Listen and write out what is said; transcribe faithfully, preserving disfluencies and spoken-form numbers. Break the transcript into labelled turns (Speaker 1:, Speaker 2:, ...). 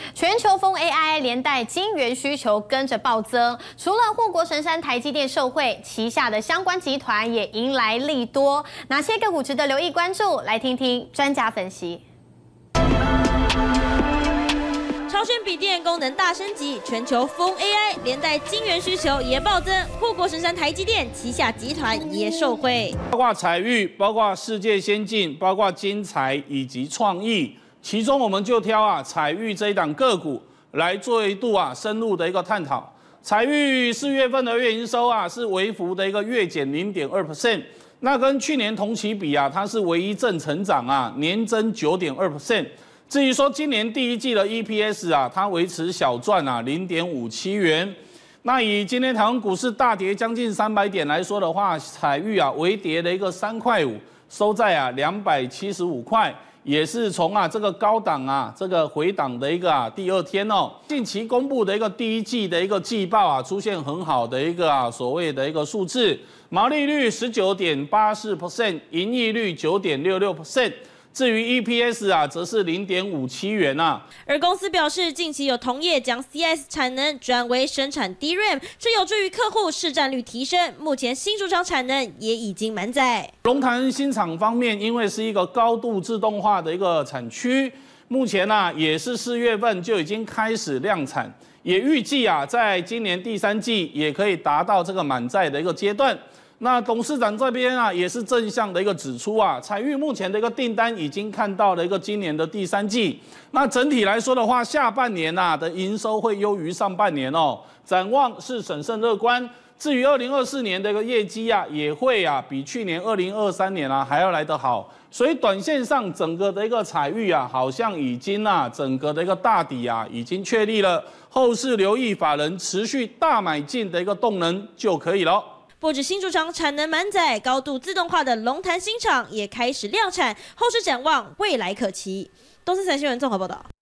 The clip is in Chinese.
Speaker 1: 全球风 A I 连带晶圆需求跟着暴增，除了护国神山台积电受惠，旗下的相关集团也迎来利多。哪些个股值得留意关注？来听听专家分析。
Speaker 2: 超炫笔电功能大升级，全球风 A I 连带晶圆需求也暴增，护国神山台积电旗下集团也受惠，
Speaker 3: 包括彩玉、包括世界先进、包括精材以及创意，其中我们就挑啊彩玉这一档个股来做一度啊深入的一个探讨。彩玉四月份的月营收啊是微幅的一个月减 零点二 percent， 那跟去年同期比啊，它是唯一正成长啊，年增 九点二 percent。 至于说今年第一季的 E P S 啊，它维持小赚啊 零点五七元。那以今天台湾股市大跌将近三百点来说的话，彩玉啊微跌了一个三块五，收在啊两百七十五块，也是从啊这个高档啊这个回档的一个啊第二天哦。近期公布的一个第一季的一个季报啊，出现很好的一个啊所谓的一个数字，毛利率 十九点八四 percent， 盈利率 九点六六 percent。 至于 E P S 啊，则是 零点五七元啊。
Speaker 2: 而公司表示，近期有同业将 C S 产能转为生产 D R A M， 这有助于客户市占率提升。目前新竹厂产能也已经满载。
Speaker 3: 龙潭新厂方面，因为是一个高度自动化的一个产区，目前呢、啊、也是四月份就已经开始量产，也预计啊，在今年第三季也可以达到这个满载的一个阶段。 那董事长这边啊，也是正向的一个指出啊，彩玉目前的一个订单已经看到了一个今年的第三季。那整体来说的话，下半年呐、啊、的营收会优于上半年哦，展望是审慎乐观。至于二零二四年的一个业绩啊，也会啊比去年二零二三年啊还要来得好。所以短线上整个的一个彩玉啊，好像已经啊整个的一个大底啊已经确立了，后市留意法人持续大买进的一个动能就可以了。
Speaker 2: 不止新竹厂产能满载，高度自动化的龙潭新厂也开始量产，后市展望未来可期。东森财新闻综合报道。